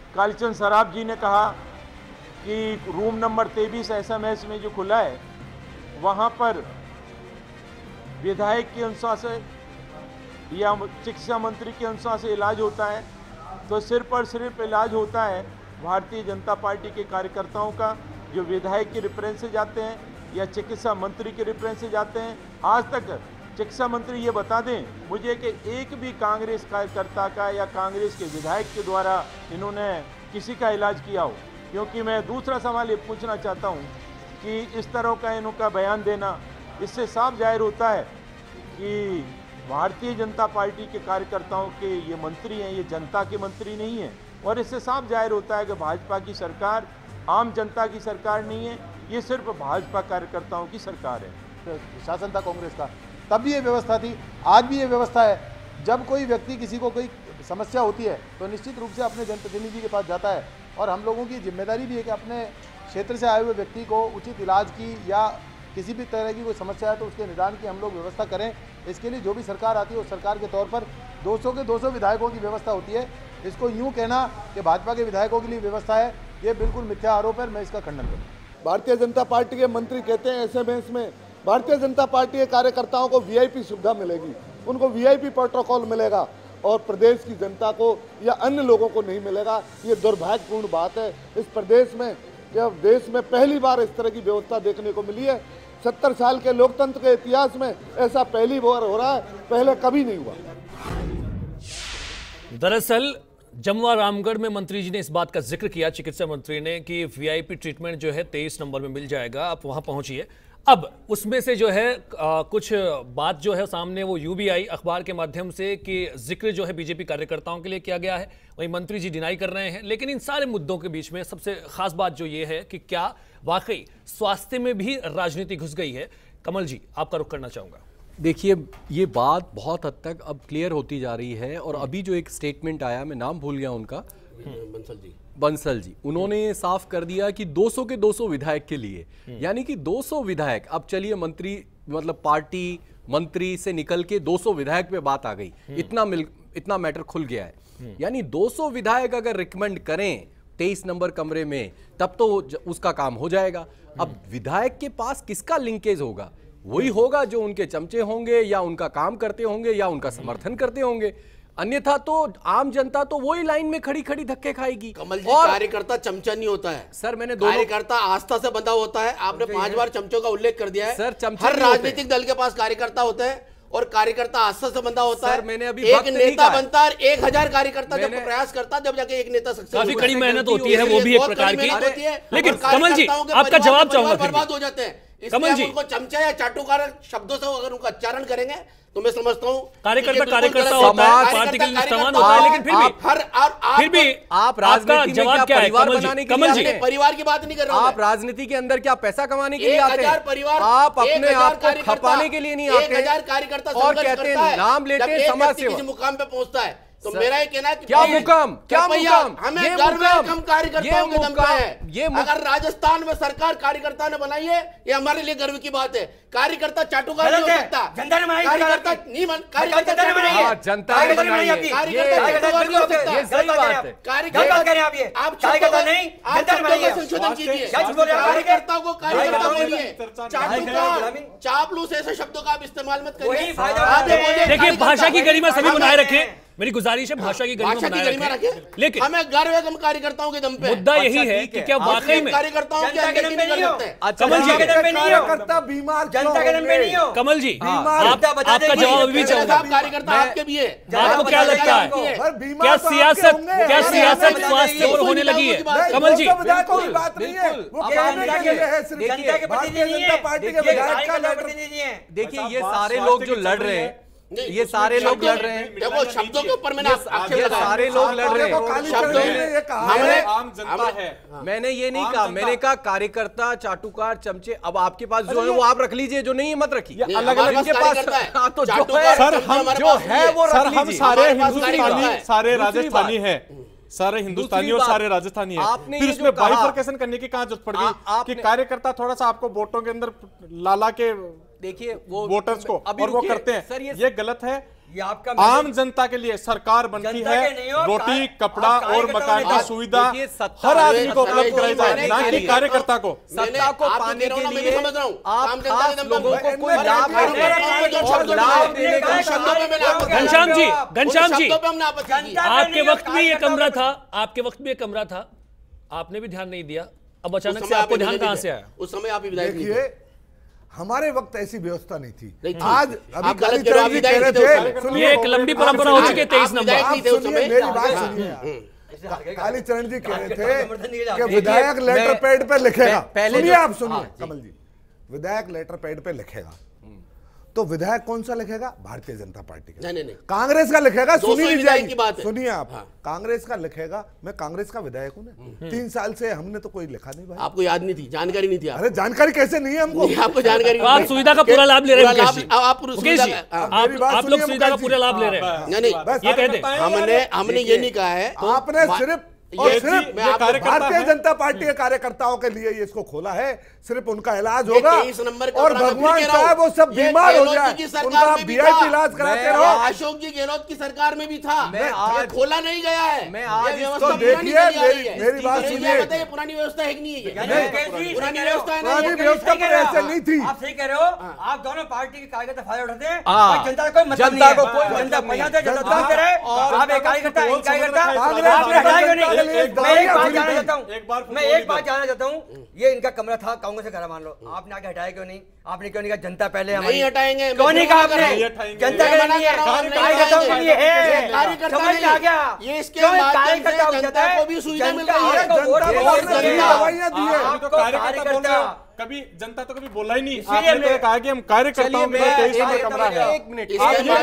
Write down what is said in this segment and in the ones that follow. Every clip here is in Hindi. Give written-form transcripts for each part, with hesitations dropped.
कालीचंद सराफ जी ने कहा कि रूम नंबर 23 SMS में जो खुला है वहाँ पर विधायक के अनुसार से या चिकित्सा मंत्री के अनुसार से इलाज होता है, तो सिर्फ और सिर्फ इलाज होता है भारतीय जनता पार्टी के कार्यकर्ताओं का जो विधायक के रेफरेंस से जाते हैं या चिकित्सा मंत्री के रेफरेंस से जाते हैं। आज तक चिकित्सा मंत्री ये बता दें मुझे कि एक भी कांग्रेस कार्यकर्ता का या कांग्रेस के विधायक के द्वारा इन्होंने किसी का इलाज किया हो। क्योंकि मैं दूसरा सवाल ये पूछना चाहता हूँ कि इस तरह का इनका बयान देना, इससे साफ जाहिर होता है कि भारतीय जनता पार्टी के कार्यकर्ताओं के ये मंत्री हैं, ये जनता के मंत्री नहीं हैं। और इससे साफ जाहिर होता है कि भाजपा की सरकार आम जनता की सरकार नहीं है, ये सिर्फ भाजपा कार्यकर्ताओं की सरकार है। शासन था कांग्रेस का, तब भी ये व्यवस्था थी, आज भी ये व्यवस्था है। जब कोई व्यक्ति किसी को कोई समस्या होती है तो निश्चित रूप से अपने जनप्रतिनिधि के पास जाता है, और हम लोगों की जिम्मेदारी भी है कि अपने क्षेत्र से आए हुए व्यक्ति को उचित इलाज की या किसी भी तरह की कोई समस्या है तो उसके निदान की हम लोग व्यवस्था करें। इसके लिए जो भी सरकार आती है उस सरकार के तौर पर 200 के 200 विधायकों की व्यवस्था होती है। इसको यूँ कहना कि भाजपा के विधायकों के लिए व्यवस्था है, ये बिल्कुल मिथ्या आरोप है, मैं इसका खंडन करूँ। भारतीय जनता पार्टी के मंत्री कहते हैं SMS में भारतीय जनता पार्टी के कार्यकर्ताओं को VIP सुविधा मिलेगी, उनको VIP प्रोटोकॉल मिलेगा और प्रदेश की जनता को या अन्य लोगों को नहीं मिलेगा। ये दुर्भाग्यपूर्ण बात है इस प्रदेश में, जब देश में पहली बार इस तरह की व्यवस्था देखने को मिली है। 70 साल के लोकतंत्र के इतिहास में ऐसा पहली बार हो रहा है, पहले कभी नहीं हुआ। दरअसल जमुआ रामगढ़ में मंत्री जी ने इस बात का जिक्र किया, चिकित्सा मंत्री ने, कि VIP ट्रीटमेंट जो है 23 नंबर में मिल जाएगा, आप वहां पहुंचिए। अब उसमें से जो है कुछ बात जो है सामने वो यूं भी आई अखबार के माध्यम से कि जिक्र जो है बीजेपी कार्यकर्ताओं के लिए किया गया है, वहीं मंत्री जी डिनाई कर रहे हैं। लेकिन इन सारे मुद्दों के बीच में सबसे खास बात जो ये है कि क्या वाकई स्वास्थ्य में भी राजनीति घुस गई है। कमल जी, आपका रुख करना चाहूंगा। देखिए, ये बात बहुत हद तक अब क्लियर होती जा रही है, और अभी जो एक स्टेटमेंट आया, मैं नाम भूल गया उनका, बंसल जी, उन्होंने साफ कर दिया कि 200 के 200 विधायक के लिए, यानी कि 200 विधायक। अब चलिए, मंत्री मतलब पार्टी मंत्री से निकल के 200 विधायक पे बात आ गई, इतना मैटर खुल गया है। यानी 200 विधायक अगर रिकमेंड करें 23 नंबर कमरे में, तब तो उसका काम हो जाएगा। अब विधायक के पास किसका लिंकेज होगा? वही होगा जो उनके चमचे होंगे या उनका काम करते होंगे या उनका समर्थन करते होंगे। अन्यथा तो आम जनता तो वही लाइन में खड़ी खड़ी धक्के खाएगी। कमल जी, और कार्यकर्ता चमचा नहीं होता है सर, मैंने कार्यकर्ता आस्था से बंधा होता है। आपने 5 बार चमचों का उल्लेख कर दिया है सर। हर राजनीतिक दल के पास कार्यकर्ता होते हैं और कार्यकर्ता आस्था से बंधा होता है। मैंने अभी एक नेता बनता है, 1000 कार्यकर्ता जब प्रयास करता जब जाके एक नेता सक्सेस। काफी कड़ी मेहनत होती है, वो भी एक प्रकार की। लेकिन कमल जी, आपका जवाब चाहूंगा। बर्बाद हो जाते हैं, कमल जी, उनको चमचा या चाटुकार शब्दों से अगर उनका उच्चारण करेंगे तो मैं समझता हूँ कार्यकर्ता होता है, पार्टी के लिए समान होता है, लेकिन फिर भी आप राजनीति में क्या परिवार बनाने के लिए आते हैं? परिवार की बात नहीं कर रहा हूं। आप राजनीति के अंदर क्या पैसा कमाने के लिए आते हैं? आप अपने आप को खपाने के लिए नहीं आते। 1000 कार्यकर्ता और कहते हैं नाम लेते हैं समाज सेवा, किसी मुकाम पे पहुंचता है तो मेरा ये कहना है कि क्या मुकाम, क्या मुकाम, हमें गर्व है हम कार्यकर्ताओं के दम पे है। अगर राजस्थान में सरकार कार्यकर्ता ने बनाई है, ये हमारे लिए गर्व की बात है। कार्यकर्ता चाटुकार नहीं हो सकता, जनता ने बनाई। कार्यकर्ता नहीं बन, कार्यकर्ता जनता ने बनाई है। कार्यकर्ता नहीं हो सकता, ये सही बात है। कार्यकर्ता करें आप, ये आप कार्यकर्ता नहीं, जनता ने बनाई है। संशोधन कीजिए, कार्यकर्ताओं को कार्यकर्ता बोलिए, चाटुकार चापलूस ऐसे शब्दों का आप इस्तेमाल मत करिए। देखिए, भाषा की गरिमा सभी बनाए रखें, मेरी गुजारिश है, भाषा की गरिमा रखें। लेकिन हमें गर्व है हम कार्यकर्ताओं के दम पे। मुद्दा यही है कि क्या वाकई में कार्यकर्ताओं के दम पे नहीं हो। कमल जी, कार्यकर्ता बीमार जनता के दम पे नहीं हो। कमल जी, आपका जवाब भी चाहूंगा। कार्यकर्ता आपके भी है। आपको क्या लगता है, क्या सियासत स्वास्थ्य पर होने लगी है? कमल जी, बात नहीं है, वो जनता के प्रतिनिधि है। देखिए, ये सारे लोग जो लड़ रहे हैं, ये सारे लोग लड़ रहे हैं, देखो शब्दों के ऊपर मैंने ये सारे लोग लड़ रहे हैं। आम जनता है। मैंने ये नहीं कहा, मैंने कहा कार्यकर्ता चाटुकार चमचे। अब आपके पास जो है वो आप रख लीजिए, जो नहीं है मत रखिए। अलग अलग के पास तो जो है सर, हम जो है वो रख हम लीजिए। सारे हिंदुस्तानी, सारे राजस्थानी है, सारे हिंदुस्तानी और सारे राजस्थानी है। फिर उसमें बाइफरकेशन करने की कहां जरूरत पड़ गई कि कार्यकर्ता थोड़ा सा आपको वोटों के अंदर लाला के देखिए वो वोटर्स को, और वो करते हैं, ये गलत है। आम जनता के लिए सरकार बनती है, रोटी कपड़ा और मकान की सुविधा हर आदमी को उपलब्ध कराई जाए, ना कि कार्यकर्ता को। सत्ता को पाने के लिए आप खास लोगों को कोई लाभ घनश्याम जी आपके वक्त में ये कमरा था, आपके वक्त में ये कमरा था, आपने भी ध्यान नहीं दिया, अब अचानक से आपको ध्यान कहां से आया? उस समय आप विधायक नहीं थे। देखिए, हमारे वक्त ऐसी व्यवस्था नहीं थी। आज आप अभी गलत कालीचरण जवाब जी दे कह रहे रहे थे, ये एक लंबी परंपरा हो चुकी है 23 नंबर। आप सुनिए, मेरी बात सुनिए। कालीचरण जी कह रहे थे कि विधायक लेटर पैड पे लिखेगा। सुनिए, आप सुनिए कमल जी, विधायक लेटर पैड पे लिखेगा तो विधायक कौन सा लिखेगा? भारतीय जनता पार्टी का। नहीं। कांग्रेस का लिखेगा, सुनी नहीं जाएगी की बात है। सुनिए आप, कांग्रेस का लिखेगा, मैं कांग्रेस का विधायक हूं ना, 3 साल से हमने तो कोई लिखा नहीं भाई। आपको याद नहीं थी, जानकारी नहीं थी? अरे जानकारी कैसे नहीं है हमको? आपको जानकारी नहीं, आप सुविधा का पूरा लाभ ले रहे हैं मुकेश जी। आप लोग सुविधा का पूरा लाभ ले रहे हैं। नहीं, ये कह दें हमने ये नहीं कहा है। आपने सिर्फ और सिर्फ भारतीय जनता पार्टी के कार्यकर्ताओं के लिए ये इसको खोला है, सिर्फ उनका इलाज होगा और भगवान चाहे वो सब बीमार हो जाए, उनका वीआईपी इलाज कराते रहो। अशोक जी गहलोत की सरकार में भी था, ये खोला नहीं गया है। मैं आज इसको देखिए, मेरी बात सुनिए, पुरानी व्यवस्था है कि नहीं है? पुरानी व्यवस्था है, पुरानी व्यवस्था पर ऐसे नहीं थी। आप सही कह रहे हो, आप दोनों पार्टी के कार्यकर्ता फायदा उठाते हैं, जनता को कोई मतलब नहीं है। जनता पैसा दे, जनता दूध करे, आप एक कार्यकर्ता आपने हटाएगा नहीं। मैं एक बात जानना चाहता हूँ, ये इनका कमरा था, कांग्रेस से करा, मान लो, आपने आके हटाया क्यों नहीं? आपने क्यों नहीं कहा जनता पहले हमारी? नहीं हटाएंगे। क्यों नहीं कहा आपने? जनता के लिए नहीं है, कार्यकर्ताओं के लिए है। समझ में आ गया? ये इसके माध्यम से जनता को भी सुविधा मिल रही है। कार्यकर्ता कभी जनता तो कभी बोला ही नहीं, आपने तो कहा कि हम कार्यकर्ताओं के लिए 23 नंबर कमरा है। एक मिनट,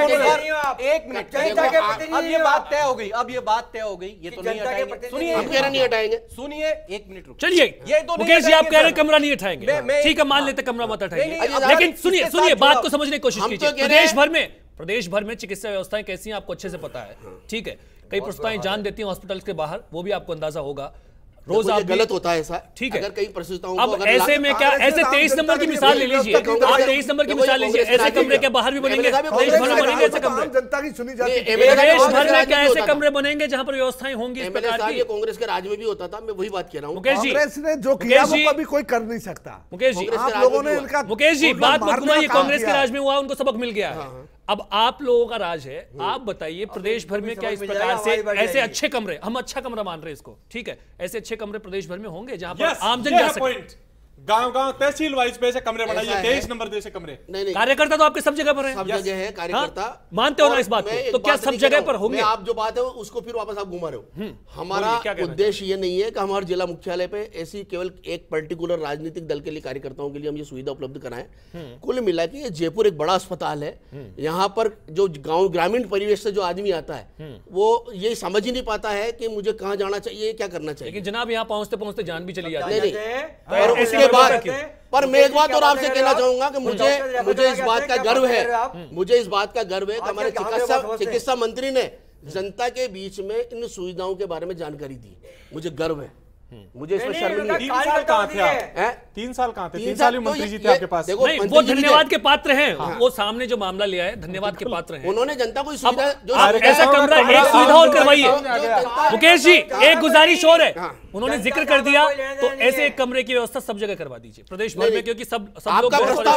अब ये बात तय हो गई, अब ये बात तय हो गई, ये तो नहीं हटाएंगे। सुनिए, हम कह रहे नहीं हटाएंगे। सुनिए, एक मिनट रुक, चलिए, ये तो मुकेश जी आप कह रहे हैं कमरा नहीं उठाएंगे, ठीक है, मान लेते कमरा मत हटाएंगे, लेकिन सुनिए बात को समझने की कोशिश कीजिए। प्रदेश भर में चिकित्सा व्यवस्थाएं कैसी हैं आपको अच्छे से पता है, ठीक है। कई प्रसूताएं जान देती हैं हॉस्पिटल के बाहर, वो भी आपको अंदाजा होगा। रोज आप गलत होता है ऐसा, ठीक है। अगर कई प्रसूताओं अब ऐसे में क्या, ऐसे 23 नंबर की मिसाल ले लीजिए, आप 23 नंबर की मिसाल लीजिए, ऐसे कमरे के बाहर भी बनेंगे, प्रदेश भर में बनेंगे ऐसे कमरे, जनता की सुनी जाती है। प्रदेश भर में क्या ऐसे कमरे बनेंगे जहां पर व्यवस्थाएं होंगी इस प्रकार की? कांग्रेस के राज में भी होता था, मैं वही बात कह रहा हूं। मुकेश जी, कांग्रेस ने जो किया वो कभी कोई कर नहीं सकता। मुकेश जी, आप लोगों ने इनका, मुकेश जी बात मत घुमाइए, कांग्रेस के राज में हुआ, उनको सबक मिल गया है, अब आप लोगों का राज है। आप बताइए प्रदेश भर में क्या इस प्रकार से ऐसे अच्छे कमरे, हम अच्छा कमरा मान रहे हैं इसको, ठीक है, ऐसे अच्छे कमरे प्रदेश भर में होंगे जहां पर आमजन जा सके? गांव-गांव तहसील वाइज पे ऐसे कमरे बनाइए, 23 नंबर जैसे कमरे। नहीं, कार्यकर्ता तो आपके सब जगह पर है, सब जगह है कार्यकर्ता, मानते हो ना इस बात को? तो क्या सब जगह पर होंगे? आप जो बात है उसको फिर वापस आप घुमा रहे हो। हमारा उद्देश्य ये नहीं है कि हमारे जिला मुख्यालय पे ऐसी केवल एक पर्टिकुलर राजनीतिक दल के लिए, कार्यकर्ताओं के लिए हम ये सुविधा उपलब्ध कराएं। कुल मिला के ये जयपुर एक बड़ा अस्पताल है, यहाँ पर जो गाँव ग्रामीण परिवेश से जो आदमी आता है वो ये समझ ही नहीं पाता है कि मुझे कहाँ जाना चाहिए, क्या करना चाहिए। लेकिन जनाब यहाँ पहुंचते पहुंचते जान भी चली जाती है। और उसके बाद पर मैं एक बात और आपसे कहना चाहूंगा कि मुझे इस बात का गर्व है, मुझे इस बात का गर्व है कि हमारे चिकित्सा मंत्री ने जनता के बीच में इन सुविधाओं के बारे में जानकारी दी। मुझे गर्व है, मुझे इसमें शर्म नहीं। 3 साल कहाँ थे आप? 3 साल कहाँ थे? 3 साल ही मंत्री जी थे आपके पास। नहीं, वो धन्यवाद के पात्र हैं, वो सामने जो मामला लिया है धन्यवाद के पात्र हैं। उन्होंने जनता को सुविधा, ऐसा कमरा एक सुविधा और करवाइए। मुकेश जी एक गुजारिश और है, उन्होंने जिक्र कर दिया तो ऐसे एक कमरे की व्यवस्था सब जगह करवा दीजिए प्रदेश भर में, क्योंकि सब लोग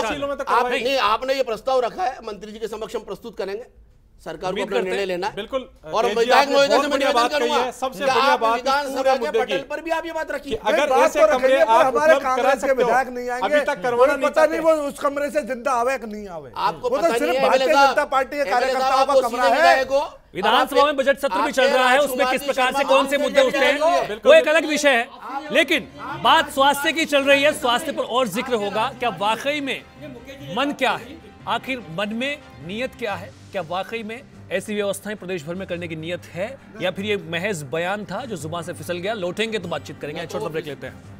आपने ये प्रस्ताव रखा है, मंत्री जी के समक्ष हम प्रस्तुत करेंगे, सरकार को अपना निर्णय लेना। बिल्कुल, और विधायक महोदय से मैं निवेदन करूंगा, सबसे बढ़िया बात विधानसभा के पटल पर भी आप ये बात रखिए। अगर ऐसे कमरे आप हमारे कांग्रेस के विधायक नहीं आएंगे, अभी तक करवाना नहीं, पता नहीं वो उस कमरे से जिंदा आवे कि नहीं आवे, आपको पता नहीं है। भारतीय जनता पार्टी के कार्यकर्ताओं का कमरा है। विधानसभा में बजट सत्र भी चल रहा है, उसमें किस प्रकार से कौन से मुद्दे उठते हैं वो एक अलग विषय है, लेकिन बात स्वास्थ्य की चल रही है, स्वास्थ्य पर और जिक्र होगा। क्या वाकई में मन क्या है, आखिर मन में नीयत क्या है? क्या वाकई में ऐसी व्यवस्थाएं प्रदेश भर में करने की नीयत है, या फिर ये महज बयान था जो जुबान से फिसल गया? लौटेंगे तो बातचीत करेंगे, छोटा ब्रेक लेते हैं।